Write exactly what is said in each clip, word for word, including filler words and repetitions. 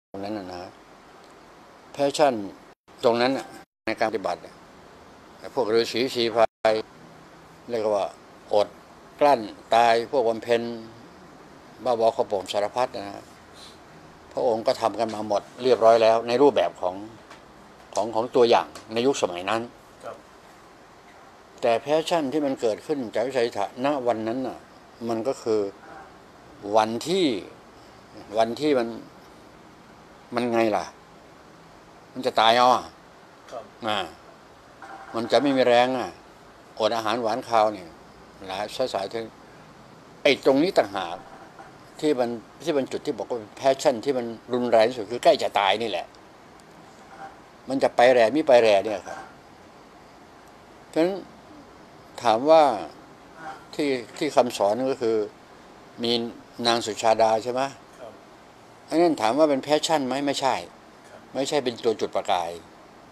ตรงนั้นนะแพชชั่นตรงนั้นในการปฏิบัติพวกฤาษีชีพายเรียกว่าอดกลั้นตายพวกบำเพ็ญบ้าบอขโป่งสารพัดนะพระองค์ก็ทำกันมาหมดเรียบร้อยแล้วในรูปแบบของของของตัวอย่างในยุคสมัยนั้นแต่แพชชั่นที่มันเกิดขึ้นจากวิสัยทัศน์ณวันนั้นน่ะมันก็คือวันที่วันที่มันมันไงล่ะมันจะตายเอาอ่ะอ่ามันจะไม่มีแรงอ่ะอดอาหารหวานข้าวเนี่ยหลายสายๆที่ไอ้ตรงนี้ต่างหากที่มันที่มันจุดที่บอกว่าแพชชั่นที่มันรุนแรงที่สุดคือใกล้จะตายนี่แหละมันจะไปแร่ไม่ไปแร่เนี่ยครับฉะนั้นถามว่าที่ที่คำสอนก็คือมีนางสุชาดาใช่ไหมไอ้นั่นถามว่าเป็นแพชชั่นไหมไม่ใช่ไม่ใช่เป็นตัวจุดประกาย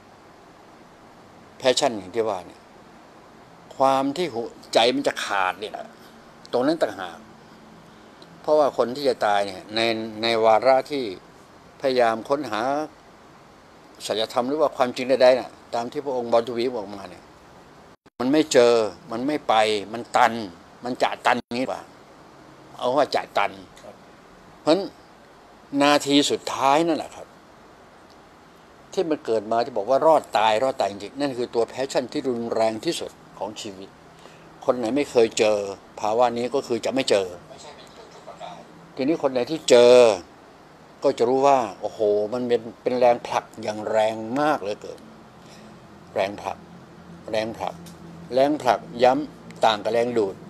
แพชชั่นอย่างที่ว่าเนี่ยความที่หัวใจมันจะขาดเนี่ยตรงนั้นต่างหากเพราะว่าคนที่จะตายเนี่ยในในวาระที่พยายามค้นหาสัจธรรมหรือว่าความจริงใดๆน่ะตามที่พระองค์บรรทุวีบอกมาเนี่ยมันไม่เจอมันไม่ไปมันตันมันจะตันอย่างนี้ป่ะเอาว่าจะตันเพราะฉะนั้นนาทีสุดท้ายนั่นแหละครับที่มันเกิดมาที่บอกว่ารอดตายรอดตายจริงนั่นคือตัวแพชชั่นที่รุนแรงที่สุดของชีวิตคนไหนไม่เคยเจอภาวะนี้ก็คือจะไม่เจอทีนี้คนไหนที่เจอก็จะรู้ว่าโอ้โหมันเป็นเป็นแรงผลักอย่างแรงมากเลยเกิดแรงผลักแรงผลักแรงผลักย้ำต่างกับแรงดูด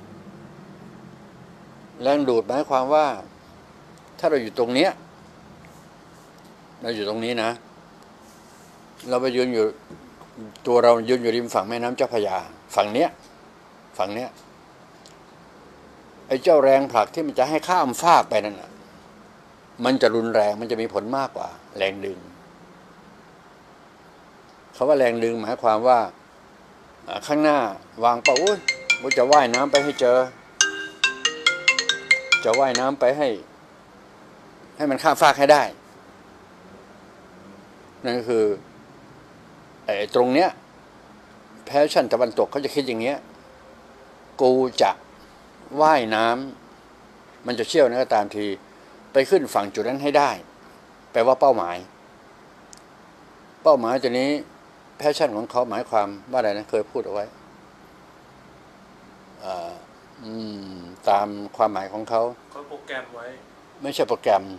แรงดูดหมายความว่าถ้าเราอยู่ตรงเนี้ยเราอยู่ตรงนี้นะเราไปยืนอยู่ตัวเรายืนอยู่ริมฝั่งแม่น้ำเจ้าพระยาฝั่งเนี้ยฝั่งเนี้ยไอ้เจ้าแรงผลักที่มันจะให้ข้ามฟากไปนั่นน่ะมันจะรุนแรงมันจะมีผลมากกว่าแรงดึงคำว่าแรงดึงหมายความว่าข้างหน้าวางเป้าอุ้ยว่าจะว่ายน้ำไปให้เจอจะว่ายน้ำไปให้ให้มันข้ามฟากให้ได้นั่นก็คือไอ้ตรงเนี้ยแพชชั่นตะวันตกเขาจะคิดอย่างเงี้ยกูจะว่ายน้ำมันจะเชี่ยวนะก็ตามทีไปขึ้นฝั่งจุดนั้นให้ได้แปลว่าเป้าหมายเป้าหมายตัวนี้แพชชั่นของเขาหมายความว่าอะไรนะเคยพูดเอาไว้ตามความหมายของเขาเขาโปรแกรมไว้ไม่ใช่โปรแกรม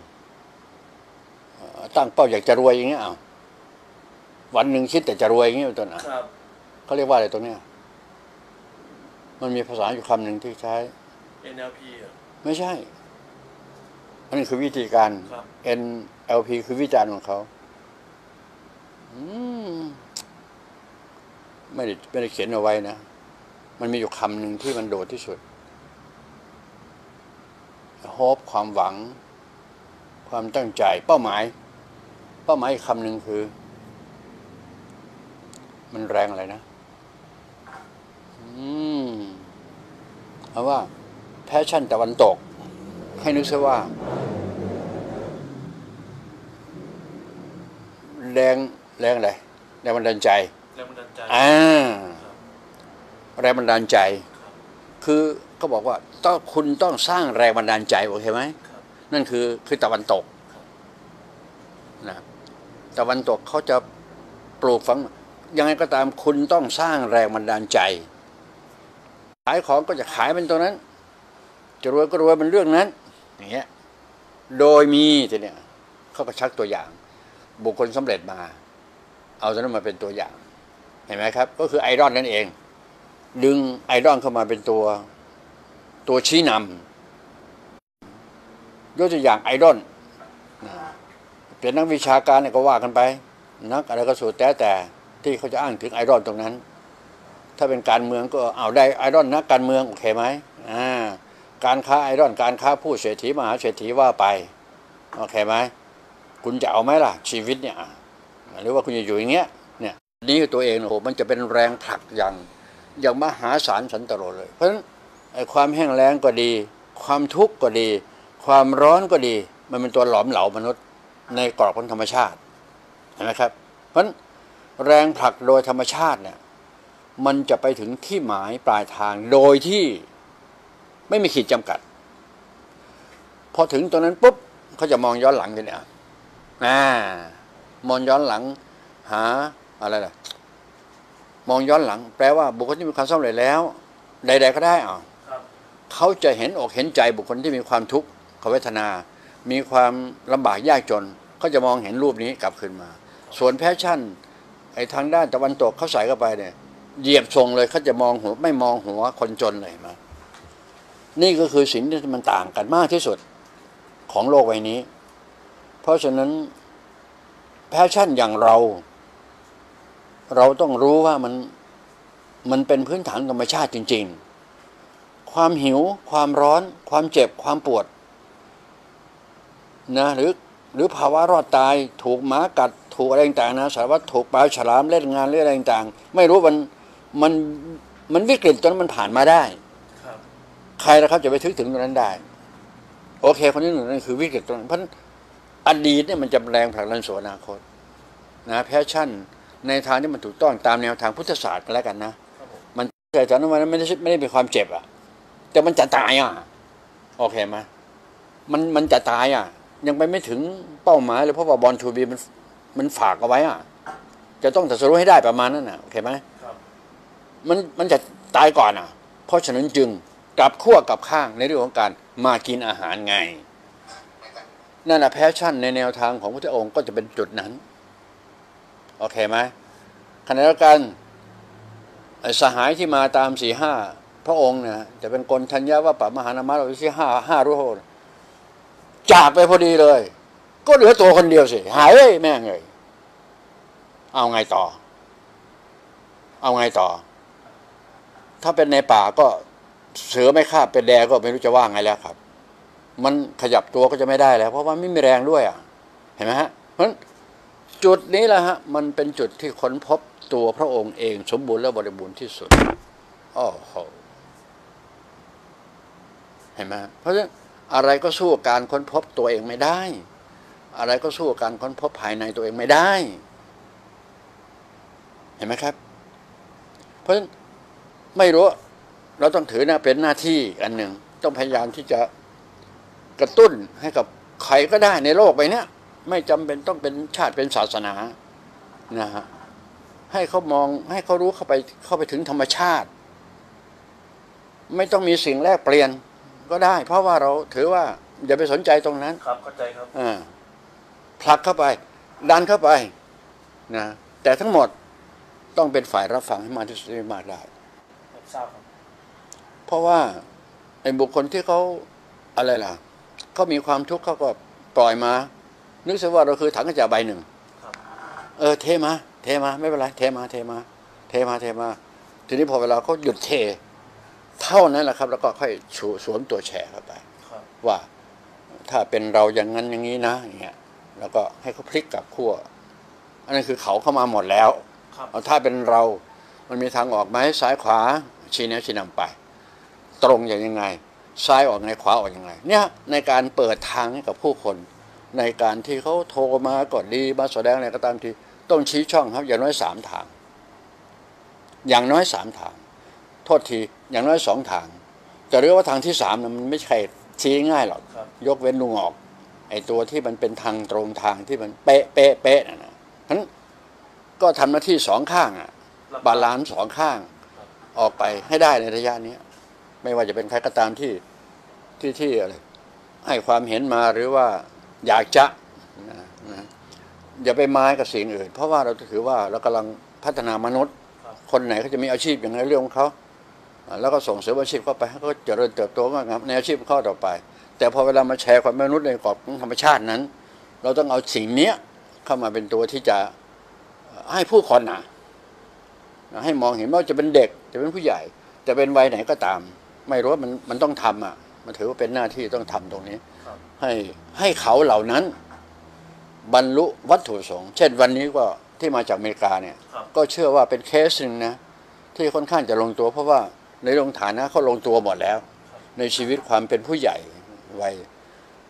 ตั้งเป้าอยากจะรวยอย่างเงี้ยอ้าววันหนึ่งคิดแต่จะรวยอย่างเงี้ยตัวน่ะเขาเรียกว่าอะไรตัวเนี้ยมันมีภาษาอยู่คำหนึ่งที่ใช้เอ็น แอล พี อ่ะไม่ใช่อันนี้คือวิธีการ เอ็น แอล พี คือวิจารณ์ของเขาไม่ได้ไม่ได้เขียนเอาไว้นะมันมีอยู่คำหนึ่งที่มันโดดที่สุดโฮปความหวังความตั้งใจเป้าหมายเป้าหมายอีกคำหนึ่งคือมันแรงอะไรนะอืมเอาว่าแพชชั่นตะวันตกให้นึกซะว่าแรงแรงอะไรแรงบันดาลใจแรงบันดาลใจอ่าแรงบันดาลใจคือเขาบอกว่าต้องคุณต้องสร้างแรงบันดาลใจโอเคไหมนั่นคือคือตะวันตกนะตะวันตกเขาจะปลูกฝังยังไงก็ตามคุณต้องสร้างแรงบันดาลใจขายของก็จะขายเป็นตัวนั้นจะรวยก็รวยเป็นเรื่องนั้นอย่างเงี้ยโดยมีทีเนี้ยเขาก็ชักตัวอย่างบุคคลสำเร็จมาเอาตัวนั้นมาเป็นตัวอย่างเห็นไหมครับก็คือไอดอลนั่นเองดึงไอดอลเข้ามาเป็นตัวตัวชี้นำยกตัวอย่างไอดอลเป็นนักวิชาการเนี่ยก็ว่ากันไปนักอะไรก็สุดแต่แต่ที่เขาจะอ้างถึงไอดอลตรงนั้นถ้าเป็นการเมืองก็เอาได้ไอดอลนักการเมืองโอเคไหมอ่าการค้าไอดอลการค้าผู้เศรษฐีมหาเศรษฐีว่าไปโอเคไหมคุณจะเอาไหมล่ะชีวิตเนี่ยหรือว่าคุณจะอยู่อย่างเงี้ยเนี่ยนี่คือตัวเองโอ้โหมันจะเป็นแรงผลักอย่างอย่างมหาศาลสันตโรเลยเพราะฉะนั้นไอ้ความแห้งแล้งก็ดีความทุกข์ก็ดีความร้อนก็ดีมันเป็นตัวหลอมเหลามนุษย์ในกรอบของธรรมชาติเห็นไหมครับเพราะฉะนั้นแรงผลักโดยธรรมชาติเนี่ยมันจะไปถึงที่หมายปลายทางโดยที่ไม่มีขีดจำกัดพอถึงตรงนั้นปุ๊บเขาจะมองย้อนหลังกันเนี่ยอ่ามองย้อนหลังหาอะไรล่ะมองย้อนหลังแปลว่าบุคคลที่มีความสำเร็จแล้วใดๆก็ได้อ่ะเขาจะเห็นอกเห็นใจบุคคลที่มีความทุกข์เวทนามีความลำบากยากจนเขาจะมองเห็นรูปนี้กลับคืนมาส่วนแพชชั่นไอ้ทางด้านตะวันตกเขาใส่เข้าไปเนี่ยเหยียบทรงเลยเขาจะมองหัวไม่มองหัวคนจนเลยมานี่ก็คือสิ่งที่มันต่างกันมากที่สุดของโลกใบนี้เพราะฉะนั้นแพชชั่นอย่างเราเราต้องรู้ว่ามันมันเป็นพื้นฐานธรรมชาติจริงๆความหิวความร้อนความเจ็บความปวดนะหรือหรือภาวะรอดตายถูกหมากัดถูกอะไรต่างๆนะสารวัตรถูกปลาฉลามเล่นงานเรื่องอะไรต่างๆไม่รู้มันมันมันวิกฤตจนมันผ่านมาได้ใครนะครับจะไปทึกถึงตรงนั้นได้โอเคคนที่หนึ่งนั่นคือวิกฤตตรงนั้นเพราะอดีตเนี่ยมันจะแรงผลักดันสู่อนาคตนะแพชชั่นในทางที่มันถูกต้องตามแนวทางพุทธศาสตร์กันแล้วกันนะมันแต่ตอนนั้นมันไม่ได้ไม่ได้เป็นความเจ็บอ่ะแต่มันจะตายอ่ะโอเคไหมมันมันจะตายอ่ะยังไปไม่ถึงเป้าหมายเลยเพราะว่าบอลทูบีมันมันฝากเอาไว้อ่ะจะต้องตรัสรู้ให้ได้ประมาณนั้นน่ะโอเคไหมมันมันจะตายก่อนอ่ะเพราะฉะนั้นจึงกลับขั้วกลับข้างในเรื่องของการมากินอาหารไงนั่นแหละแพชชั่นในแนวทางของพระพุทธองค์ก็จะเป็นจุดนั้นโอเคไหมขณะเดียวกันสหายที่มาตามสี่ห้าพระองค์เนี่ยจะเป็นกลทัญญาว่าปะมหานามะเราที่ห้าห้ารู้โหจากไปพอดีเลยก็เหลือตัวคนเดียวสิหายเลยแม่งเลยเอาไงต่อเอาไงต่อถ้าเป็นในป่าก็เสือไม่ฆ่าเป็นแดก็ไม่รู้จะว่าไงแล้วครับมันขยับตัวก็จะไม่ได้แล้วเพราะว่าไม่มีแรงด้วยอ่ะเห็นไหมฮะเพราะฉะนั้นจุดนี้แหละฮะมันเป็นจุดที่ค้นพบตัวพระองค์เองสมบูรณ์และบริบูรณ์ที่สุดอ้อโหเห็นไหมเพราะฉะนั้นอะไรก็สู้การค้นพบตัวเองไม่ได้อะไรก็สู้การค้นพบภายในตัวเองไม่ได้เห็นไหมครับเพราะฉะนั้นไม่รู้เราต้องถือนะเป็นหน้าที่อันหนึ่งต้องพยายามที่จะกระตุ้นให้กับใครก็ได้ในโลกใบนี้ไม่จำเป็นต้องเป็นชาติเป็นศาสนานะฮะให้เขามองให้เขารู้เข้าไปเข้าไปถึงธรรมชาติไม่ต้องมีสิ่งแลกเปลี่ยนก็ได้เพราะว่าเราถือว่าอย่าไปสนใจตรงนั้นครับเข้าใจครับอ่าผลักเข้าไปดันเข้าไปนะแต่ทั้งหมดต้องเป็นฝ่ายรับฟังให้มากที่สุดมากได้ทราบครับเพราะว่าไอ้บุคคลที่เขาอะไรล่ะเขามีความทุกข์เขาก็ปล่อยมานึกซะว่าเราคือถังกระจาใบหนึ่งเออเทมาเทมาไม่เป็นไรเทมาเทมาเทมาเทมาทีนี้พอเวลาเขาหยุดเทเท่านั้นแหละครับแล้วก็ค่อยสวมตัวแชร์เข้าไปว่าถ้าเป็นเราอย่างนั้นอย่างนี้นะอย่างเงี้ยแล้วก็ให้เขาพลิกกลับขั้วอันนั้นคือเขาเข้ามาหมดแล้วเอาถ้าเป็นเรามันมีทางออกไหมซ้ายขวาชี้แนะชี้นำไปตรงอย่างยังไงซ้ายออกไงขวาออกยังไงเนี่ยในการเปิดทางให้กับผู้คนในการที่เขาโทรมาก่อนดีมาแสดงอะไรก็ตามทีต้องชี้ช่องครับอย่างน้อยสามทางอย่างน้อยสามทางโทษทีอย่างน้อยสองทางจะเรียกว่าทางที่สามนะมันไม่ใช่ชี้ง่ายหรอกยกเว้นลุงออกไอ้ตัวที่มันเป็นทางตรงทางที่มันเป๊ะเป๊ะเป๊ะนะนะฉะนั้นก็ทำหน้าที่สองข้างอ่ะบาลานซ์สองข้างออกไปให้ได้ในระยะนี้ไม่ว่าจะเป็นใครก็ตามที่ที่ที่อะไรให้ความเห็นมาหรือว่าอยากจะนะนะอย่าไปไม้กับสิ่งอื่นเพราะว่าเราถือว่าเรากำลังพัฒนามนุษย์คนไหนเขาจะมีอาชีพอย่างไรเรื่องของเขาแล้วก็ส่งเสริมอาชีพเข้าไปให้เขาเจริญเติบโตมากครับในอาชีพเขาต่อไปแต่พอเวลามาแชร์ความมนุษย์ในกรอบของธรรมชาตินั้นเราต้องเอาสิ่งนี้เข้ามาเป็นตัวที่จะให้ผู้คนนะให้มองเห็นว่าจะเป็นเด็กจะเป็นผู้ใหญ่จะเป็นวัยไหนก็ตามไม่รู้ว่ามันมันต้องทำอ่ะมันถือว่าเป็นหน้าที่ต้องทำตรงนี้ให้ให้เขาเหล่านั้นบรรลุวัตถุประสงค์เช่นวันนี้ก็ที่มาจากอเมริกาเนี่ยก็เชื่อว่าเป็นเคสหนึ่งนะที่ค่อนข้างจะลงตัวเพราะว่าในลงฐานะเขาลงตัวหมดแล้วในชีวิตความเป็นผู้ใหญ่วัย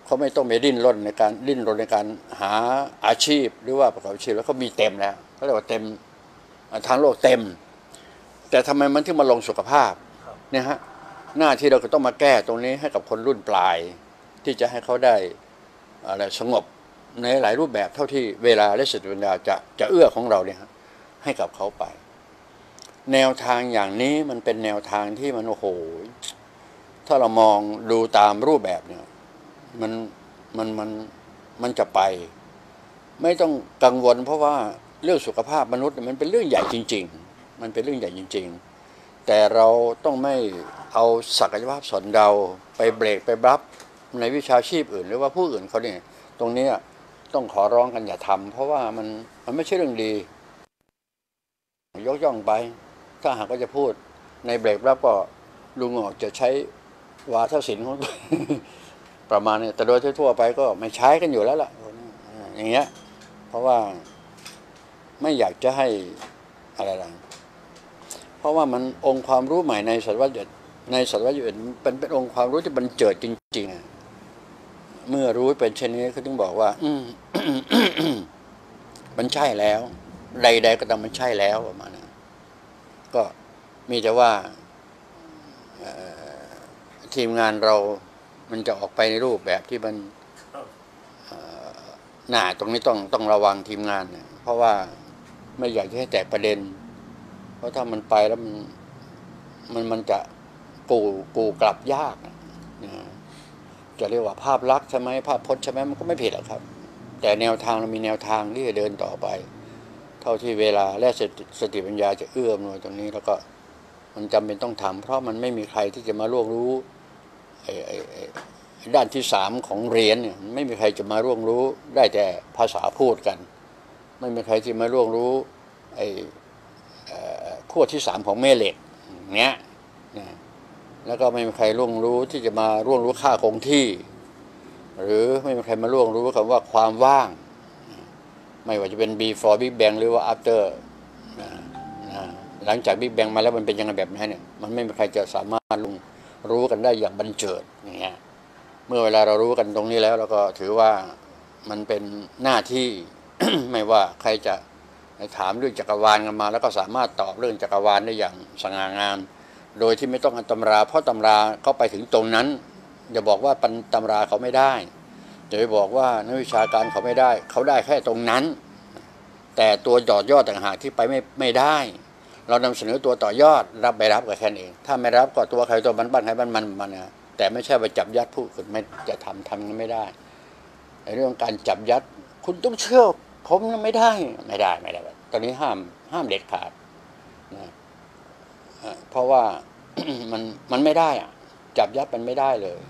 เขาไม่ต้องไปดิ้นรนในการดิ้นรนในการหาอาชีพหรือว่าประกอบอาชีพแล้วเขามีเต็มแล้วเขาเรียกว่าเต็มทางโลกเต็มแต่ทำไมมันถึงมาลงสุขภาพเนี่ยฮะหน้าที่เราก็ต้องมาแก้ตรงนี้ให้กับคนรุ่นปลายที่จะให้เขาได้อะไรสงบในหลายรูปแบบเท่าที่เวลาและสติปัญญาจะจะเอื้อของเราเนี่ยให้กับเขาไปแนวทางอย่างนี้มันเป็นแนวทางที่มันโอ้โหถ้าเรามองดูตามรูปแบบเนี่ยมันมันมันมันจะไปไม่ต้องกังวลเพราะว่าเรื่องสุขภาพมนุษย์มันเป็นเรื่องใหญ่จริงๆมันเป็นเรื่องใหญ่จริงๆแต่เราต้องไม่เอาศักยภาพส่วนเราไปเบรกไปบัฟในวิชาชีพอื่นหรือว่าผู้อื่นเขาเนี่ยตรงนี้ต้องขอร้องกันอย่าทำเพราะว่ามันมันไม่ใช่เรื่องดียกย่องไปถ้าหากก็จะพูดในเบรกแล้วก็ลุงออกจะใช้วาทศิลป์ของ ประมาณนี้แต่โดยทั่วๆไปก็ไม่ใช้กันอยู่แล้วล่ะอย่างเงี้ยเพราะว่าไม่อยากจะให้อะไรล่ะเพราะว่ามันองค์ความรู้ใหม่ในศตวรรษในศตวรรษที่เป็นเป็นองค์ความรู้ที่บันเจิดจริงๆเมื่อรู้เป็นเช่นนี้เขาถึงบอกว่าอืม มันใช่แล้วใดๆก็ต้องมันใช่แล้วประมาณนั้นก็มีแต่ว่าทีมงานเรามันจะออกไปในรูปแบบที่มันหน้าตรงนี้ต้องต้องระวังทีมงานเนี่ยเพราะว่าไม่อยากให้แตกประเด็นเพราะถ้ามันไปแล้วมันมันมันจะกูกูกลับยากนะจะเรียกว่าภาพลักษณ์ใช่ไหมภาพพจน์ใช่ไหมมันก็ไม่ผิดหรอกครับแต่แนวทางเรามีแนวทางที่จะเดินต่อไปเท่าที่เวลาและสติปัญญาจะเอื้อมหน่วยตรงนี้แล้วก็มันจำเป็นต้องทำเพราะมันไม่มีใครที่จะมาล่วงรู้ไอ้ไอ้ไอ้ด้านที่สามของเหรียญเนี่ยไม่มีใครจะมาล่วงรู้ได้แต่ภาษาพูดกันไม่มีใครที่มาล่วงรู้ไอ้ขั้วที่สามของแม่เหล็กเนี้ยแล้วก็ไม่มีใครล่วงรู้ที่จะมาล่วงรู้ค่าคงที่หรือไม่มีใครมาล่วงรู้คำว่าความว่างไม่ว่าจะเป็น before Big Bang หรือว่า after หลังจาก Big Bang มาแล้วมันเป็นยังไงแบบนั้นเนี่ยมันไม่มีใครจะสามารถรู้กันได้อย่างบันเจิดอย่างเงี้ยเมื่อเวลาเรารู้กันตรงนี้แล้วเราก็ถือว่ามันเป็นหน้าที่ ไม่ว่าใครจะถามเรื่องจักรวาลกันมาแล้วก็สามารถตอบเรื่องจักรวาลได้อย่างสง่างามโดยที่ไม่ต้องอันตำราเพราะตำราเขาไปถึงตรงนั้นอย่าบอกว่าปันตำราเขาไม่ได้อย่าไปบอกว่านักวิชาการเขาไม่ได้เขาได้แค่ตรงนั้นแต่ตัวต่อยอดต่างหากที่ไปไม่ไม่ได้เรานำเสนอตัวต่อยอดรับไปรับก็แค่นั้นเองถ้าไม่รับก็ตัวใครตัวมันบ้านใครบ้านมันมันนะแต่ไม่ใช่ไปจับยัดผู้อื่นไม่จะทำทำนั้นไม่ได้ในเรื่องการจับยัดคุณต้องเชื่อผมไม่ได้ไม่ได้ไม่ได้ตอนนี้ห้ามห้ามเด็ดขาดนะเพราะว่า มันมันไม่ได้อะจับยัดมันไม่ได้เลย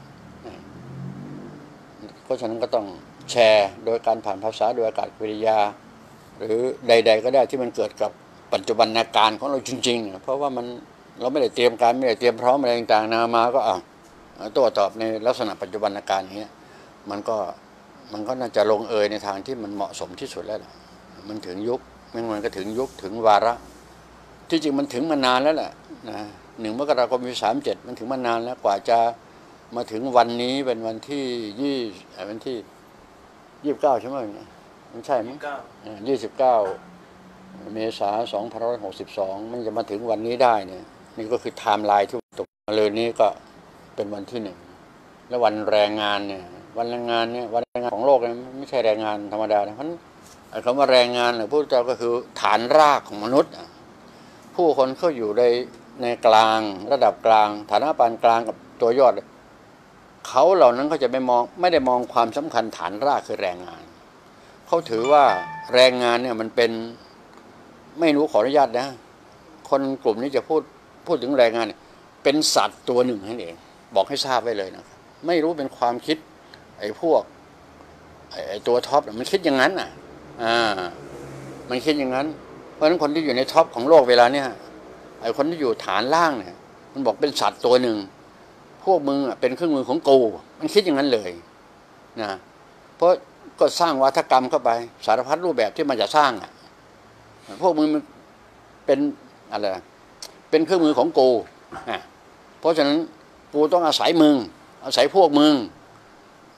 เพราะฉะนั้นก็ต้องแชร์โดยการผ่านภาษาโดยอากาศวิริยาหรือใดๆก็ได้ที่มันเกิดกับปัจจุบันการของเราจริงๆเพราะว่ามันเราไม่ได้เตรียมการไม่ได้เตรียมพร้อมอะไรต่างๆนามาก็อ่ะตัวตอบในลักษณะปัจจุบันการอย่างเงี้ยมันก็มันก็น่าจะลงเอยในทางที่มันเหมาะสมที่สุดแล้วมันถึงยุคมันก็ถึงยุคถึงวาระที่จริงมันถึงมานานแล้วแหละนะหนึ่งมกราคมปีสามเจ็ดมันถึงมานานแล้วกว่าจะมาถึงวันนี้เป็นวันที่ยี่วันที่ยี่สิบเก้าใช่ไหมมันใช่ไหมยี่สิบเก้าเมษายนสองพันห้าร้อยหกสิบสองมันจะมาถึงวันนี้ได้เนี่ยนี่ก็คือไทม์ไลน์ที่ตกมาเลยนี้ก็เป็นวันที่หนึ่งแล้ววันแรงงานเนี่ยวันแรงงานเนี่ยวันแรงงานของโลกเนี่ยไม่ใช่แรงงานธรรมดานะเพราะคำว่าแรงงานเนี่ยพูดเจ้าก็คือฐานรากของมนุษย์ผู้คนเขาอยู่ในในกลางระดับกลางฐานะปานกลางกับตัวยอดเขาเหล่านั้นเขาจะไม่มองไม่ได้มองความสำคัญฐานรากคือแรงงานเขาถือว่าแรงงานเนี่ยมันเป็นไม่รู้ขออนุญาตนะคนกลุ่มนี้จะพูดพูดถึงแรงงานเนี่ยเป็นสัตว์ตัวหนึ่งนั่นเองบอกให้ทราบไว้เลยนะไม่รู้เป็นความคิดไอ้พวกไอ้ตัวท็อปมันคิดอย่างนั้นอ่ะอ่ามันคิดอย่างนั้นเพราะฉะนั้นคนที่อยู่ในท็อปของโลกเวลาเนี่ยไอ้คนที่อยู่ฐานล่างเนี่ยมันบอกเป็นสัตว์ตัวหนึ่งพวกมึงอ่ะเป็นเครื่องมือของกูมันคิดอย่างนั้นเลยนะเพราะก็สร้างวัฒกรรมเข้าไปสารพัดรูปแบบที่มันจะสร้างอ่ะพวกมึงเป็นอะไรเป็นเครื่องมือของกูอ่ะเพราะฉะนั้นกูต้องอาศัยมึงอาศัยพวกมึง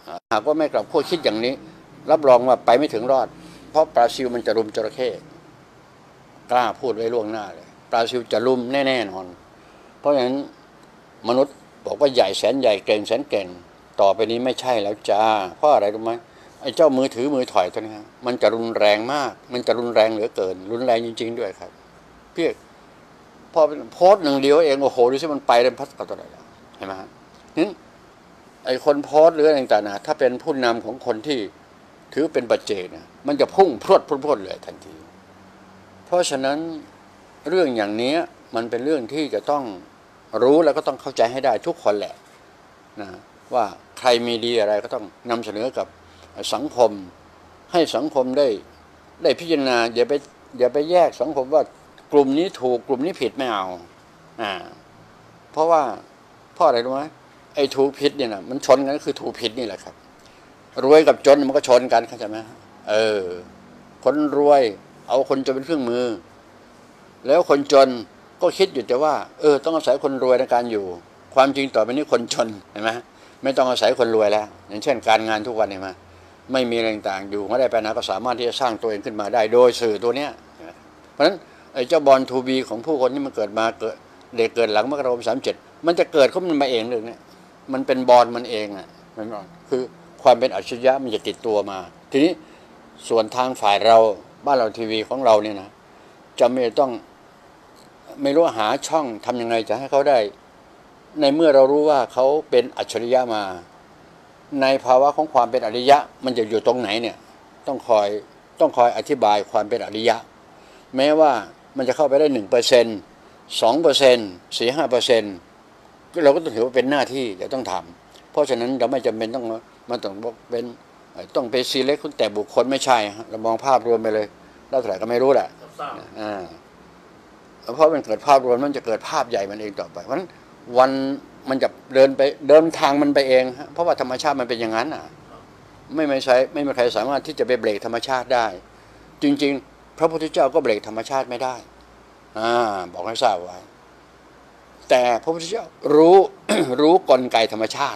หากว่าไม่กลับขั้วคิดอย่างนี้รับรองว่าไปไม่ถึงรอดเพราะปลาซิวมันจะรุมจระเข้กล้าพูดไว้ล่วงหน้าเลยปลาซิวจะรุมแน่ๆนอนเพราะฉะนั้นมนุษย์บอกว่าใหญ่แสนใหญ่เก่งแสนเก่งต่อไปนี้ไม่ใช่แล้วจ้าเพราะอะไรรู้ไหมไอ้เจ้ามือถือมือถอยตัวนี้มันจะรุนแรงมากมันจะรุนแรงเหลือเกินรุนแรงจริงๆด้วยครับเพียงพอโพสต์หนึ่งเดียวเองโอ้โหดูสิมันไปเต็มพัดกับตัวไหนแล้วเห็นไหมฮะนั้นไอ้คนโพสต์หรืออะไรต่างๆนะถ้าเป็นผู้นำของคนที่ถือเป็นปัจเจกนะมันจะพุ่งพรวดพรวดพรวดเลยทันทีเพราะฉะนั้นเรื่องอย่างนี้มันเป็นเรื่องที่จะต้องรู้แล้วก็ต้องเข้าใจให้ได้ทุกคนแหละนะว่าใครมีดีอะไรก็ต้องนำเสนอกับสังคมให้สังคมได้ได้พิจารณาอย่าไปอย่าไปแยกสังคมว่ากลุ่มนี้ถูกกลุ่มนี้ผิดไม่เอาอ่าเพราะว่าเพราะอะไรรู้ไหมไอ้ถูกผิดเนี่ยนะมันชนกันก็คือถูกผิดนี่แหละครับรวยกับจนมันก็ชนกันเข้าใจไหมเออคนรวยเอาคนจนเป็นเครื่องมือแล้วคนจนก็คิดอยู่แต่ว่าเออต้องอาศัยคนรวยในการอยู่ความจริงต่อไปนี้คนจนเห็นไหมไม่ต้องอาศัยคนรวยแล้วอย่างเช่นการงานทุกวันเห็นไหมไม่มีอะไรต่างอยู่ไม่ได้ไปไหนก็สามารถที่จะสร้างตัวเองขึ้นมาได้โดยสื่อตัวเนี้ยเพราะฉะนั้นไอ้เจ้าบอลทูบีของผู้คนที่มันเกิดมาเกิดเด็กเกิดหลังมกราคมสามเจ็ดมันจะเกิดขึ้นมาเองเรื่องนี้มันเป็นบอลมันเองอ่ะมันคือความเป็นอัจฉริยะมันจะติดตัวมาทีนี้ส่วนทางฝ่ายเราบ้านเราทีวีของเราเนี่ยนะจะไม่ต้องไม่รู้หาช่องทำยังไงจะให้เขาได้ในเมื่อเรารู้ว่าเขาเป็นอัจฉริยะมาในภาวะของความเป็นอริยะมันจะอยู่ตรงไหนเนี่ยต้องคอยต้องคอยอธิบายความเป็นอริยะแม้ว่ามันจะเข้าไปได้หนึ่งเปอร์เซ็นต์สองเปอร์เซ็นต์สี่ห้าเปอร์เซ็นต์เราก็ต้องถือว่าเป็นหน้าที่จะต้องทำเพราะฉะนั้นเราไม่จำเป็นต้องมาต้องเป็นต้องไปซีเล็กคุณแต่บุคคลไม่ใช่เรามองภาพรวมไปเลยแล้วเท่าไหร่ก็ไม่รู้แหละอ่าเพราะมันเกิดภาพรวมมันจะเกิดภาพใหญ่มันเองต่อไปเพราะฉะนั้นวันมันจะเดินไปเดินทางมันไปเองเพราะว่าธรรมชาติมันเป็นอย่างนั้นอ่ะไม่ไม่ใช่ไม่มีใครสามารถที่จะไปเบรกธรรมชาติได้จริงๆพระพุทธเจ้าก็เบรกธรรมชาติไม่ได้อ่าบอกให้ทราบไว้แต่พระพุทธเจ้ารู้ รู้กลไกธรรมชาติ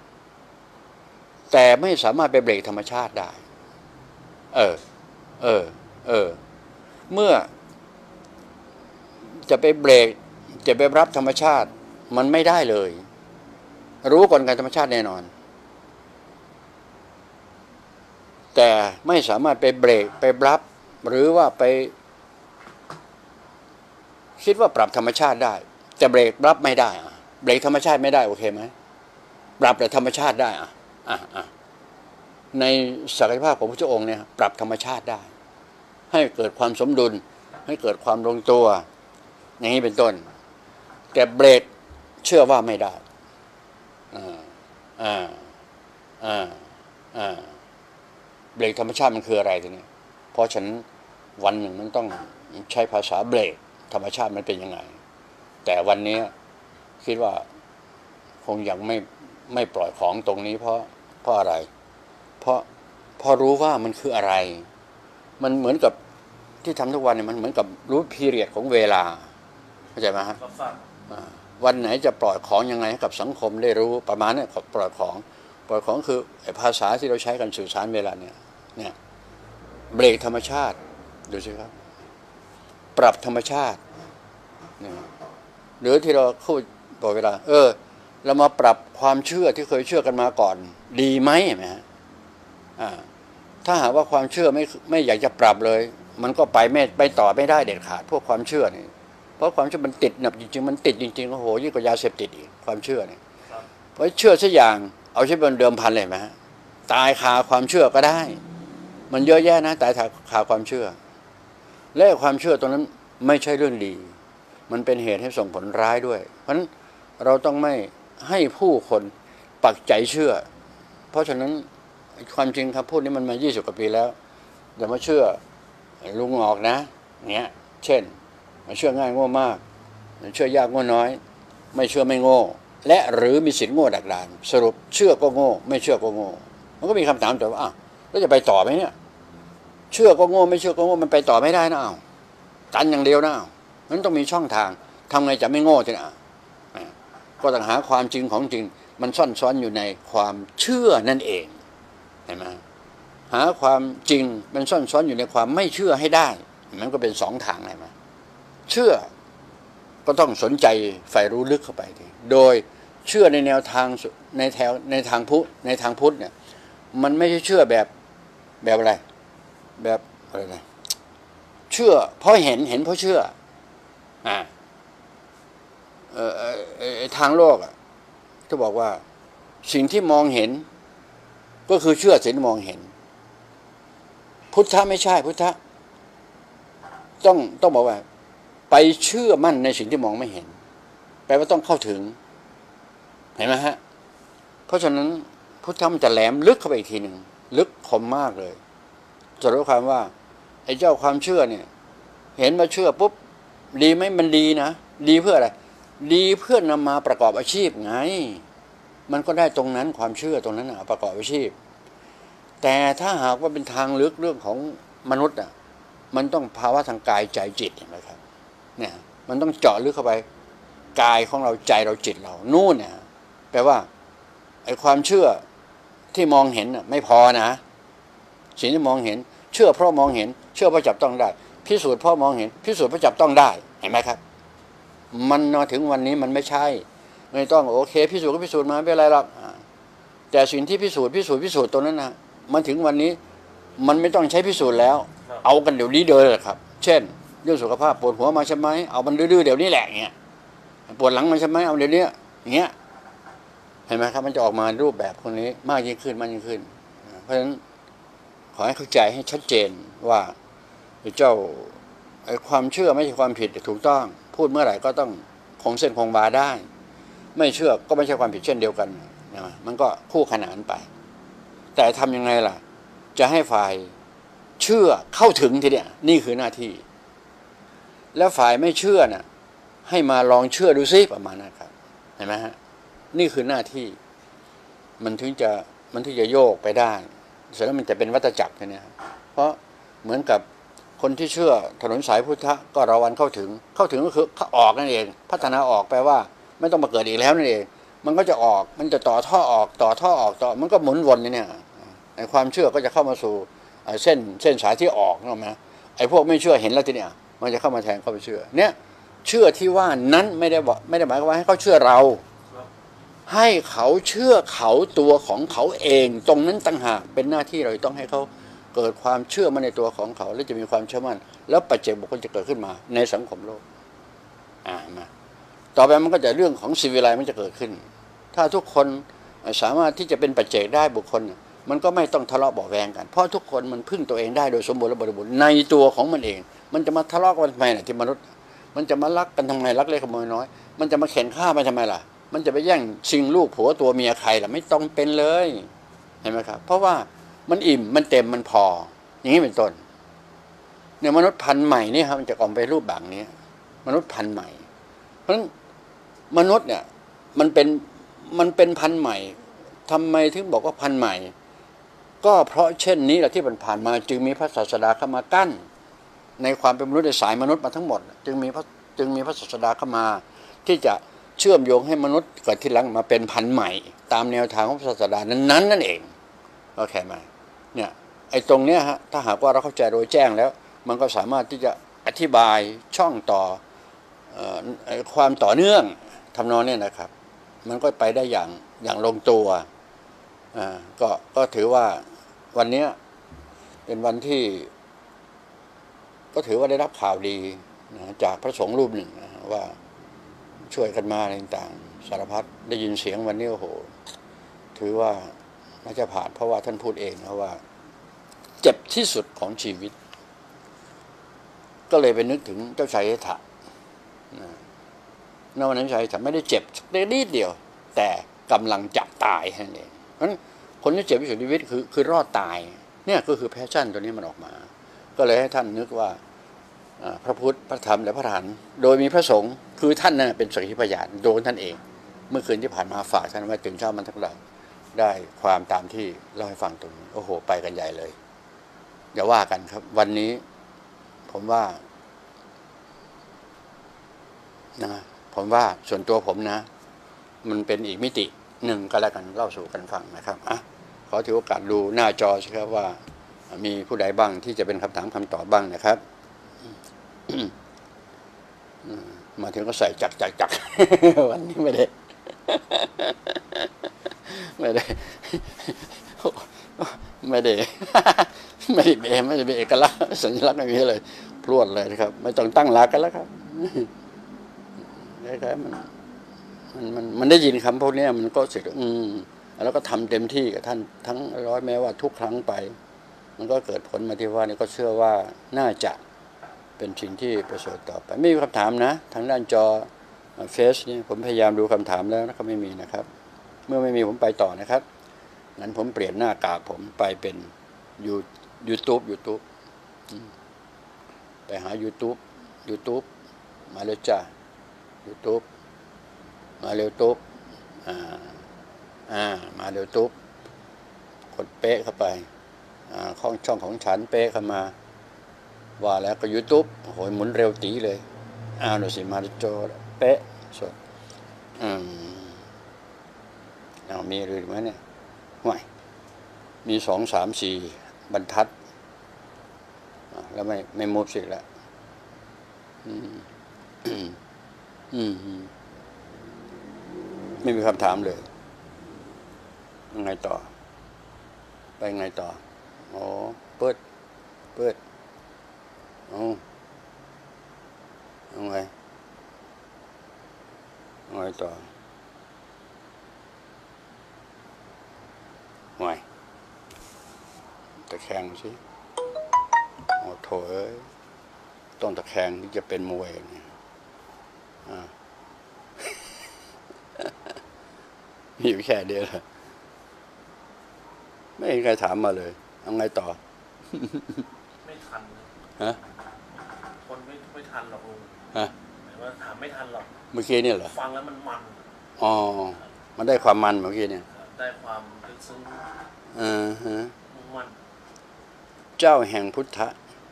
แต่ไม่สามารถไปเบรกธรรมชาติได้เออเออเออเมื่อจะไปเบรกจะไปรับธรรมชาติมันไม่ได้เลยรู้กลไกธรรมชาติแน่นอนแต่ไม่สามารถไปเบรกไปรับหรือว่าไปคิดว่าปรับธรรมชาติได้แต่เบรกรับไม่ได้อะเบรกธรรมชาติไม่ได้โอเคไหมปรับแต่ธรรมชาติได้อ่ะอ่ะอ่ะในศักยภาพของพระเจ้าองค์เนี่ยปรับธรรมชาติได้ให้เกิดความสมดุลให้เกิดความลงตัวอย่างนี้เป็นต้นแต่เบรกเชื่อว่าไม่ได้อ่าอ่าอ่าอ่าเบรกธรรมชาติมันคืออะไรทีนี้เพราะฉะนั้นวันหนึ่งมันต้องใช้ภาษาเบรกธรรมชาติมันเป็นยังไงแต่วันนี้คิดว่าคงยังไม่ไม่ปล่อยของตรงนี้เพราะเพราะอะไรเพราะพอรู้ว่ามันคืออะไรมันเหมือนกับที่ทำทุกวันเนี่ยมันเหมือนกับรู้พีเรียดของเวลาเข้าใจไหมฮะวันไหนจะปล่อยของยังไงให้กับสังคมได้รู้ประมาณนี้ปล่อยของปล่อยของคือภาษาที่เราใช้กันสื่อสารเวลาเนี่ยเนี่ยเบรกธรรมชาติดูสิครับปรับธรรมชาติเนี่ยหรือที่เราพูดบอกเวลาเออเรามาปรับความเชื่อที่เคยเชื่อกันมาก่อนดีไหมไหมฮะอ่าถ้าหากว่าความเชื่อไม่ไม่อยากจะปรับเลยมันก็ไปไม่ไปต่อไม่ได้เด็ดขาดพวกความเชื่อนี่เพราะความเชื่อมันติดหนับจริงๆมันติดจริงๆโอ้โหยิ่งกว่ายาเสพติดอีกความเชื่อเนี่ยเพราะเชื่อสักอย่างเอาใช้เป็นเดิมพันเลยไหมฮะตายคาความเชื่อก็ได้มันเยอะแยะนะตายคาความเชื่อและความเชื่อตรงนั้นไม่ใช่เรื่องดีมันเป็นเหตุให้ส่งผลร้ายด้วยเพราะฉะนั้นเราต้องไม่ให้ผู้คนปักใจเชื่อเพราะฉะนั้นความจริงคำพูดนี้มันมายี่สิบกว่าปีแล้วอย่ามาเชื่อลุงออกนะเนี้ยเช่นเชื่อง่ายโง่มากเชื่อยากโง่น้อยไม่เชื่อไม่โง่และหรือมีสิทธิ์โง่ดักดานสรุปเชื่อก็โง่ไม่เชื่อก็โง่มันก็มีคำถามแต่ว่าอ้าวแล้วจะไปต่อไหมเนี่ยเชื่อก็โง่ไม่เชื่อก็โง่มันไปต่อไม่ได้นะอ้าวตันอย่างเดียวนะอ้าวมันต้องมีช่องทางทำไงจะไม่โง่ทีนะก็ต้องหาความจริงของจริงมันซ่อนซ้อนอยู่ในความเชื่อนั่นเองเห็นไหมหาความจริงมันซ่อนซ้อนอยู่ในความไม่เชื่อให้ได้มันก็เป็นสองทางเลยมาเชื่อก็ต้องสนใจใฝ่รู้ลึกเข้าไปทีโดยเชื่อในแนวทางในแถวในทางพุทธในทางพุทธเนี่ยมันไม่ใช่เชื่อแบบแบบอะไรแบบอะไรนะเชื่อเพราะเห็นเห็นเพราะเชื่ออ่าเอ่อทางโลกอ่ะจะบอกว่าสิ่งที่มองเห็นก็คือเชื่อสิ่งที่มองเห็นพุทธะไม่ใช่พุทธะต้องต้องบอกว่าไปเชื่อมั่นในสิ่งที่มองไม่เห็นแปลว่าต้องเข้าถึงเห็นไหมฮะเพราะฉะนั้นพุทธะมันจะแหลมลึกเข้าไปอีกทีหนึ่งลึกคมมากเลยจะรู้ความว่าไอ้เจ้าความเชื่อเนี่ยเห็นมาเชื่อปุ๊บดีไหมมันดีนะดีเพื่ออะไรดีเพื่อนำมาประกอบอาชีพไงมันก็ได้ตรงนั้นความเชื่อตรงนั้นนะประกอบอาชีพแต่ถ้าหากว่าเป็นทางลึกเรื่องของมนุษย์อ่ะมันต้องภาวะทางกายใจจิตเห็นไหมครับเนี่ยมันต้องเจาะลึกเข้าไปกายของเราใจเราจิตเรานู่นเนี่ยแปลว่าไอ้ความเชื่อที่มองเห็นน่ะไม่พอนะสิ่งที่มองเห็นเชื่อเพราะมองเห็นเชื่อเพราะจับต้องได้พิสูจน์เพราะมองเห็นพิสูจน์เพราะจับต้องได้เห็นไหมครับมันมาถึงวันนี้มันไม่ใช่ไม่ต้องโอเคพิสูจน์ก็พิสูจน์มาไม่เป็นไรหรอกแต่สิ่งที่พิสูจน์พิสูจน์พิสูจน์ตรงนั้นนะมันถึงวันนี้มันไม่ต้องใช้พิสูจน์แล้วเอากันเดี๋ยวนี้เลยครับเช่นเรื่องสุขภาพปวดหัวมาใช่ไหมเอามันดื้อๆเดี๋ยวนี้แหละเงี้ยปวดหลังมาใช่ไหมเอาเดี๋ยวนี้อย่างเงี้ยเห็นไหมครับมันจะออกมารูปแบบคนนี้มากยิ่งขึ้นมากยิ่งขึ้นเพราะฉะนั้นขอให้เข้าใจให้ชัดเจนว่าเจ้าไอ้ความเชื่อไม่ใช่ความผิดถูกต้องพูดเมื่อไหร่ก็ต้องคงเส้นคงวาได้ไม่เชื่อก็ไม่ใช่ความผิดเช่นเดียวกันนะมันก็คู่ขนานไปแต่ทำยังไงล่ะจะให้ฝ่ายเชื่อเข้าถึงทีเดียวนี่คือหน้าที่แล้วฝ่ายไม่เชื่อน่ะให้มาลองเชื่อดูซิประมาณนั้นครับเห็นไหมฮะนี่คือหน้าที่มันถึงจะมันถึงจะโยกไปได้เสร็จแล้วมันจะเป็นวัฏจักรเนี่ยเพราะเหมือนกับคนที่เชื่อถนนสายพุทธะก็รอวันเข้าถึงเข้าถึงก็คือเขาออกนั่นเองพัฒนาออกแปลว่าไม่ต้องมาเกิดอีกแล้วนั่นเองมันก็จะออกมันจะต่อท่อออกต่อท่อออกต่อมันก็หมุนวนเนี่ยไอ้ความเชื่อก็จะเข้ามาสู่เส้นเส้นสายที่ออกนะมั้ยไอ้พวกไม่เชื่อเห็นแล้วทีเนี้ยมันจะเข้ามาแทนเข้าไปเชื่อเนี่ยเชื่อที่ว่านั้นไม่ได้บอกไม่ได้หมายความว่าให้เขาเชื่อเราให้เขาเชื่อเขาตัวของเขาเองตรงนั้นต่างหากเป็นหน้าที่เราต้องให้เขาเกิดความเชื่อมั่นในตัวของเขาแล้วจะมีความเชื่อมั่นแล้วปัจเจกบุคคลจะเกิดขึ้นมาในสังคมโลกอ่ามาต่อไปมันก็จะเรื่องของซีวิไลซ์มันจะเกิดขึ้นถ้าทุกคนสามารถที่จะเป็นปัจเจกได้บุคคลมันก็ไม่ต้องทะเลาะเบาะแวงกันเพราะทุกคนมันพึ่งตัวเองได้โดยสมบูรณ์และบริบูรณ์ในตัวของมันเองมันจะมาทะเลาะกันทำไมล่ะที่มนุษย์มันจะมารักกันทำไมรักเล็กขโมยน้อยมันจะมาเข็นฆ่าไปทำไมล่ะมันจะไปแย่งชิงลูกผัวตัวเมียใครล่ะไม่ต้องเป็นเลยเห็นไหมครับเพราะว่ามันอิ่มมันเต็มมันพออย่างนี้เป็นต้นเนี่ยมนุษย์พันธุ์ใหม่นี่ครับมันจะออกไปรูปแบบนี้มนุษย์พันธุ์ใหม่เพราะฉะนั้นมนุษย์เนี่ยมันเป็นมันเป็นพันธุ์ใหม่ทำไมถึงบอกว่าพันธุ์ใหม่ก็เพราะเช่นนี้แหละที่มันผ่านมาจึงมีพระศาสดาเข้ามากั้นในความเป็นมนุษย์ในสายมนุษย์มาทั้งหมดจึงมีพระจึงมีพระศาสดาเข้ามาที่จะเชื่อมโยงให้มนุษย์เกิดทีหลังมาเป็นพันธุ์ใหม่ตามแนวทางของพระศาสดานั้นๆนั่นเองโอเคไหมเนี่ยไอ้ตรงเนี้ยฮะถ้าหากว่าเราเข้าใจโดยแจ้งแล้วมันก็สามารถที่จะอธิบายช่องต่อเอ่อความต่อเนื่องทำนองนี้นะครับมันก็ไปได้อย่างอย่างลงตัวอ่าก็ก็ถือว่าวันนี้เป็นวันที่ก็ถือว่าได้รับข่าวดีนะจากพระสงฆ์รูปหนึ่งนะว่าช่วยกันมาอะไรต่างๆสารพัดได้ยินเสียงวันนี้โอ้โหถือว่าน่าจะผ่านเพราะว่าท่านพูดเองนะว่าเจ็บที่สุดของชีวิตก็เลยไปนึกถึงเจ้าชายสิทธัตถะในวันนั้นชายสิทธัตถะไม่ได้เจ็บสักนิดเดียวแต่กำลังจะตายนั่นเองเพราะฉะนั้นคนที่เจ็บที่สุดในชีวิตคือคือรอดตายเนี่ยก็คือแพชชั่นตัวนี้มันออกมาก็เลยให้ท่านนึกว่าพระพุทธพระธรรมและพระอรหันต์โดยมีพระสงฆ์คือท่านนั่นเป็นสักขีพยานโดนท่านเองเมื่อคืนที่ผ่านมาฝากท่านไว้ตื่นเช้ามันทั้งหลายได้ความตามที่เล่าให้ฟังตรงนี้โอ้โหไปกันใหญ่เลยอย่าว่ากันครับวันนี้ผมว่านะผมว่าส่วนตัวผมนะมันเป็นอีกมิติหนึ่งก็แล้วกันเล่าสู่กันฟังนะครับอ่ะขอถือโอกาสดูหน้าจอสิครับว่ามีผู้ใดบ้างที่จะเป็นคำถามคำตอบบ้างนะครับมาถึงก็ใส่จักจักจักวันนี้ไม่ได้ไม่ได้ไม่ได้ไม่ได้เบไม่ได้เบเอกลักษณ์สัญลักษณ์อย่างนี้เลยพรวดเลยนะครับไม่ต้องตั้งหลักกันแล้วครับนะครับมันมันมันมันได้ยินคำพวกนี้มันก็เสร็จอืมแล้วก็ทำเต็มที่กับท่านทั้งร้อยแม้ว่าทุกครั้งไปมันก็เกิดผลมาที่ว่านี่ก็เชื่อว่าน่าจะเป็นสิ่งที่ประเสริฐต่อไปไม่มีคำถามนะทางด้านจอเฟซนี่ผมพยายามดูคำถามแล้วนะครับไม่มีนะครับเมื่อไม่มีผมไปต่อนะครับงั้นผมเปลี่ยนหน้ากากผมไปเป็นยูยูทูบยูทูบไปหา YouTube YouTube มาเลยจ้า YouTube มาเร็วตุ๊บอ่าอ่ามาเร็วตุ๊บกดเป๊ะเข้าไปอ่าข้องช่องของฉันเป๊ะเข้ามาว่าแล้วก็ YouTube โอ้โหหมุนเร็วตีเลยอ้าวดูสิมาโจเป๊ะสดอืมเอามีหรือไหมเนี่ยไม่มีสองสามสี่บรรทัดแล้วไม่ไม่มุดสิแล้วอืมอืมไม่มีคำถามเลยยังไงต่อไปยังไงต่ออ๋อเปิดเปิดอ๋อยังไงยังไงต่อห่วยตะแคงสิโอ้โถเอ้ยต้องตะแคงที่จะเป็นมวยเนี่ยอ่ามีอยู่แค่เดียวเลยไม่มีใครถามมาเลยเอาไงต่อไม่ทันฮะคนไม่ไม่ทันหรอกลุงฮะหมายว่าถามไม่ทันหรอกเมื่อกี้เนี่ยเหรอฟังแล้วมันมันอ๋อมันได้ความมันเมื่อกี้เนี่ยได้ความลึกซึ้งอ่าฮะมันเจ้าแห่งพุทธะ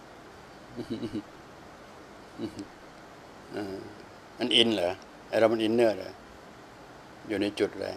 อันอินเหรอไอเรามันอินเนอร์เหรออยู่ในจุดอะไร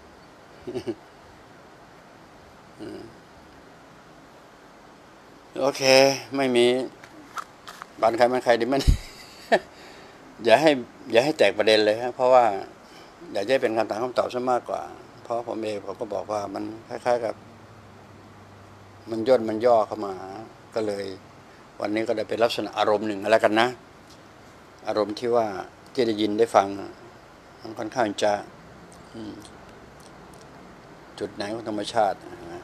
โอเคไม่มีบันใครมันใครดิมันอย่าให้อย่าให้แตกประเด็นเลยครับเพราะว่าอยากจะเป็นคำถามคำตอบซะมากกว่าเพราะผมเองผมก็บอกว่ามันคล้ายๆกับมันย่นมันย่อเข้ามาก็เลยวันนี้ก็ได้เป็นลักษณะอารมณ์หนึ่งแล้วกันนะอารมณ์ที่ว่าที่ได้ยินได้ฟังมันค่อนข้างจะจุดไหนของธรรมชาติ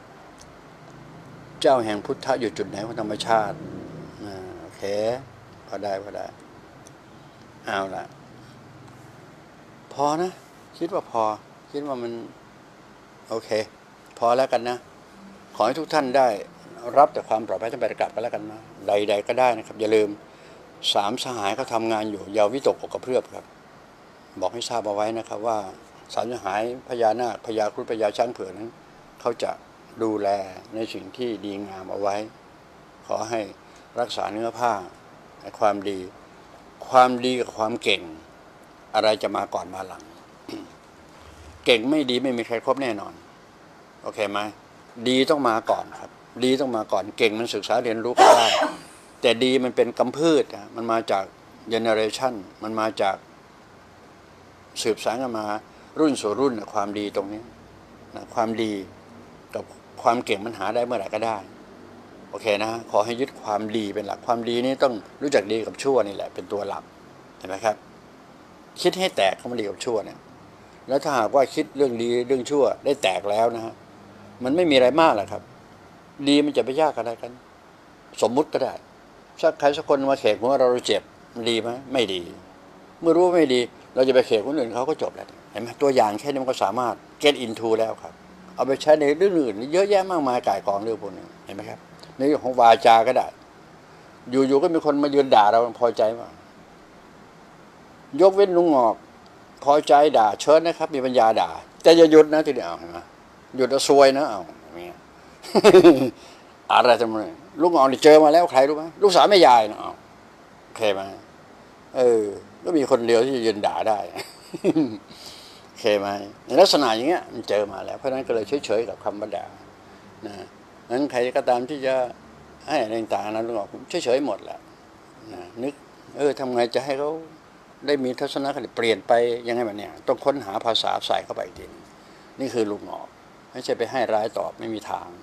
เจ้าแห่งพุทธะอยู่จุดไหนของธรรมชาติโอเคพอได้พอได้เอาละพอนะคิดว่าพอคิดว่ามันโอเคพอแล้วกันนะขอให้ทุกท่านได้รับแต่ความปลอดภัยทั้งไปกลับกันแล้วกันนะใดๆก็ได้นะครับอย่าลืมสามสหายเขาทำงานอยู่อย่าวิตกกระเพื่อมครับบอกให้ทราบเอาไว้นะครับว่าสามสหายพญานาคพญาครุฑพญาช้างเผือกนั้นเขาจะดูแลในสิ่งที่ดีงามเอาไว้ขอให้รักษาเนื้อผ้าความดีความดีกับความเก่งอะไรจะมาก่อนมาหลัง เก่งไม่ดีไม่มีใครครบแน่นอนโอเคไหมดีต้องมาก่อนครับดีต้องมาก่อนเก่งมันศึกษาเรียนรู้กันได้แต่ดีมันเป็นกำพืชมันมาจากเจเนอเรชันมันมาจากสืบสานกันมารุ่นสู่รุ่นความดีตรงนี้นะความดีกับความเก่งมันหาได้เมื่อไหร่ก็ได้โอเคนะขอให้ยึดความดีเป็นหลักความดีนี้ต้องรู้จักดีกับชั่วนี่แหละเป็นตัวหลักเห็นไหมครับคิดให้แตกเข้ามาดีกับชั่วเนี่ยแล้วถ้าหากว่าคิดเรื่องดีเรื่องชั่วได้แตกแล้วนะฮะมันไม่มีอะไรมากหรอกครับดีมันจะไปยากอะไรกันสมมุติก็ได้สักใครสักคนมาเขกหัวเราเราเจ็บมันดีไหมไม่ดีเมื่อรู้ว่าไม่ดีเราจะไปเขกคนอื่นเขาก็จบแล้วเห็นไหมตัวอย่างแค่นี้มันก็สามารถ get into แล้วครับเอาไปใช้ในเรื่องอื่นเยอะแยะมากมายก่ายกองเรื่องพวกนี้เห็นไหมครับในเรื่องของวาจาก็ได้อยู่ๆก็มีคนมายืนด่าเราพอใจมั้ยยกเว้นลุงงอกพอใจด่าเชิญนะครับมีปัญญาด่าแต่อย่าหยุดนะทีเดียวเห็นไหมหยุดแล้วซวยนะเอาอย่างเงี้ยอะไรทำไมลูกงอกนี่เจอมาแล้วใครรู้ไหมลูกสาวแม่ยายนะเอาโอเคไหมเออก็มีคนเดียวที่ยืนด่าได้โอเคเคไหมในลักษณะอย่างเงี้ยมันเจอมาแล้วเพราะฉะนั้นก็เลยเฉยๆกับคำบรรดานะนั้นใครก็ตามที่จะให้อะไรต่างๆนั้นลุงออกผมเฉยๆหมดแหละนะนึกเออทำไงจะให้เขาได้มีทัศนคติเปลี่ยนไปยังไงแบบเนี้ยต้องค้นหาภาษาใส่เข้าไปอีกทีนี่คือลุงออกไม่ใช่ไปให้ร้ายตอบไม่มีทาง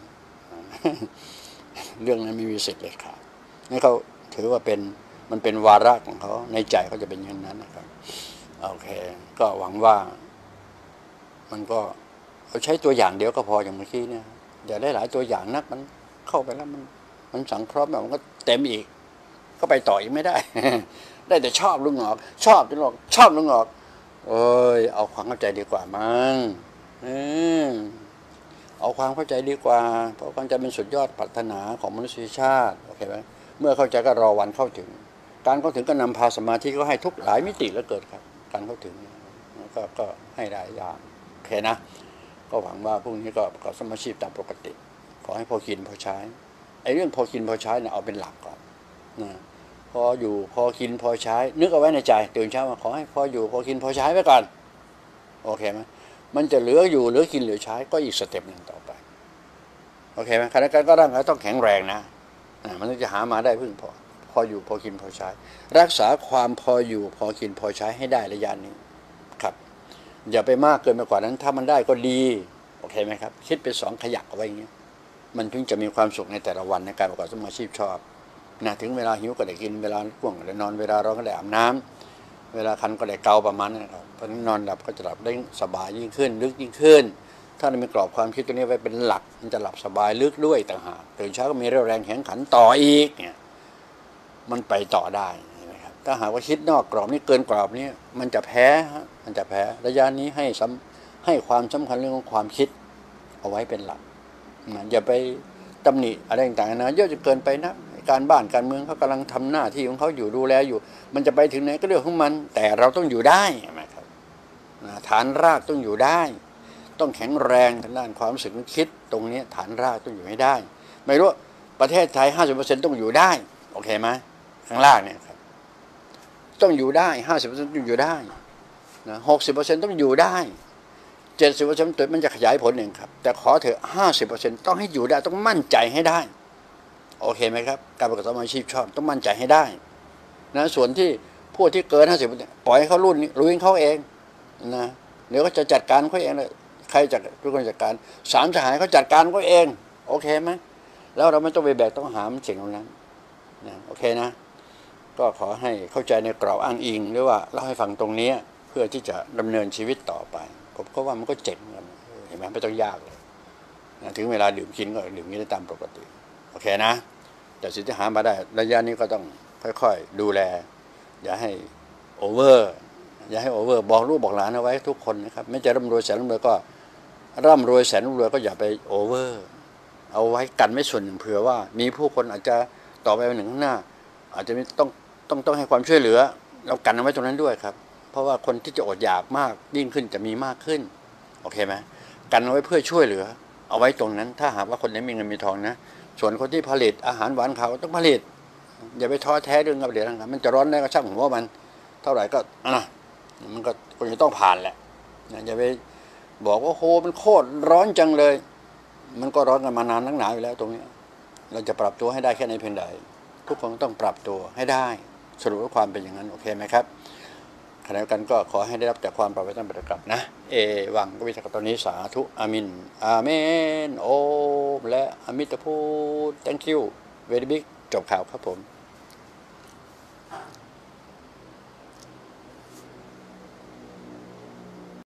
เรื่องนั้นไม่มีสิทธิ์เลยค่ะนี่เขาถือว่าเป็นมันเป็นวาระของเขาในใจเขาจะเป็นอย่างนั้นนะครับโอเคก็หวังว่ามันก็เขาใช้ตัวอย่างเดียวก็พออย่างเมื่อกี้เนี่ยอย่าได้หลายตัวอย่างนักมันเข้าไปแล้วมันมันสังเคราะห์แบบมันก็เต็มอีกก็ไปต่ออีกไม่ได้ ได้แต่ชอบลุงออกชอบลุงออกชอบลุงออกโอ้ยเอาความเข้าใจดีกว่ามั้งอืมเอาความเข้าใจดีกว่าเพราะความใจเป็นสุดยอดปรารถนาของมนุษยชาติโอเคไหมเมื่อเข้าใจก็รอวันเข้าถึงการเข้าถึงก็นำพาสมาธิก็ให้ทุกหลายมิติแล้วเกิดครับการเข้าถึงก็ก็ให้หลายอย่างโอเคนะก็หวังว่าพรุ่งนี้ก็ประกอบสมาชีพตามปกติขอให้พอกินพอใช้ไอ้เรื่องพอกินพอใช้เนี่ยเอาเป็นหลักก่อนนะพออยู่พอกินพอใช้นึกเอาไว้ในใจตื่นเช้ามาขอให้พออยู่พอกินพอใช้ไว้ก่อนโอเคไหมมันจะเหลืออยู่เหลือกินเหลือใช้ก็อีกสเต็ปหนึ่งต่อไปโอเคไหมขณะการก็ร่างกายต้องแข็งแรงนะมันถึงจะหามาได้พึ่งพอพออยู่พอกินพอใช้รักษาความพออยู่พอกินพอใช้ให้ได้ระยะนี้ครับอย่าไปมากเกินไปกว่านั้นถ้ามันได้ก็ดีโอเคไหมครับคิดเป็นสองขยักเอาไว้อย่างเงี้ยมันถึงจะมีความสุขในแต่ละวันในการประกอบสมาชีพชอบนะถึงเวลาหิวก็ได้กินเวลาง่วงก็ได้นอนเวลาร้อนก็ได้อาบน้ำเวลาคันก็ได้เกาประมาณนั้นครับเพราะนอนหลับก็จะหลับได้สบายยิ่งขึ้นลึกยิ่งขึ้นถ้าเรามีกรอบความคิดตัวนี้ไว้เป็นหลักมันจะหลับสบายลึกด้วยต่างหากตื่นเช้าก็มีเรี่ยวแรงแข็งขันต่ออีกเนี่ยมันไปต่อได้นะครับถ้าหากว่าคิดนอกกรอบนี้เกินกรอบนี้มันจะแพ้ฮะมันจะแพ้ระยะนี้ให้ให้ความสำคัญเรื่องของความคิดเอาไว้เป็นหลักนะอย่าไปตำหนิอะไรต่างๆนะเยอะจนเกินไปนะการบ้านการเมืองเขากำลังทำหน้าที่ของเขาอยู่ดูแลอยู่มันจะไปถึงไหนก็เรื่องของมันแต่เราต้องอยู่ได้นะครับฐานรากต้องอยู่ได้ต้องแข็งแรงทางด้านความรู้สึกนึกคิดตรงนี้ฐานรากต้องอยู่ให้ได้ไม่รู้ประเทศไทย ห้าสิบเปอร์เซ็นต์ ต้องอยู่ได้โอเคไหมข้างล่างเนี่ยครับต้องอยู่ได้ ห้าสิบเปอร์เซ็นต์ ต้องอยู่ได้นะ หกสิบเปอร์เซ็นต์ ต้องอยู่ได้ เจ็ดสิบเปอร์เซ็นต์ มันจะขยายผลเองครับแต่ขอเถอะ ห้าสิบเปอร์เซ็นต์ ต้องให้อยู่ได้ต้องมั่นใจให้ได้โอเคไหมครับการประกอบสมาชีพชอบต้องมั่นใจให้ได้นะส่วนที่พวกที่เกิน ห้าสิบเปอร์เซ็นต์ ปล่อยให้เขารุ่นนี้รู้เองเขาเองนะเดี๋ยวก็จะจัดการเขาเองเลยใครจะทุกคนจัดการสามสหายเขาจัดการเขาเองโอเคไหมแล้วเราไม่ต้องไปแบกต้องหามสิ่งเหล่านั้นนะโอเคนะก็ขอให้เข้าใจในกรอบอ้างอิงหรือว่าเล่าให้ฟังตรงนี้เพื่อที่จะดำเนินชีวิตต่อไปผมก็ว่ามันก็เจ๋งกันเห็นไหมไม่ต้องยากเลยนะถึงเวลาดื่มกินก็ดื่มกินได้ตามปกติโอเคนะแต่สิ่งที่หามาได้ระยะนี้ก็ต้องค่อยๆดูแลอย่าให้โอเวอร์อย่าให้โอเวอร์บอกลูกบอกหลานเอาไว้ทุกคนนะครับไม่จะร่ำรวยแสนร่ำรวยก็ร่ำรวยแสนร่ำรวยก็อย่าไปโอเวอร์เอาไว้กันไม่ส่วนหนึ่งเผื่อว่ามีผู้คนอาจจะต่อไปวันหนึ่งข้างหน้าอาจจะต้องต้องต้องให้ความช่วยเหลือเรากันเอาไว้ตรงนั้นด้วยครับเพราะว่าคนที่จะอดอยากมากยิ่งขึ้นจะมีมากขึ้นโอเคไหมกันเอาไว้เพื่อช่วยเหลือเอาไว้ตรงนั้นถ้าหากว่าคนไหนมีเงินมีทองนะส่วนคนที่ผลิตอาหารหวานเขาต้องผลิตอย่าไปท้อแท้เรื่องกับเดี๋ยวนะครับมันจะร้อนได้ก็ช่างหัวมันเท่าไหร่ก็อ่ะมันก็คนจะต้องผ่านแหละอย่าไปบอกว่าโหมันโคตรร้อนจังเลยมันก็ร้อนกันมานานนักหนาอยู่แล้วตรงนี้เราจะปรับตัวให้ได้แค่ในเพียงใดทุกคนต้องปรับตัวให้ได้สรุปว่าความเป็นอย่างนั้นโอเคไหมครับขณะเดียวกันก็ขอให้ได้รับแต่ความปลอดภัยตั้งแต่กลับนะเอวังก็วิทยาตอนนี้สาธุอามินอาเมนโอมและอมิตรพูด thank you very big จบข่าวครับผม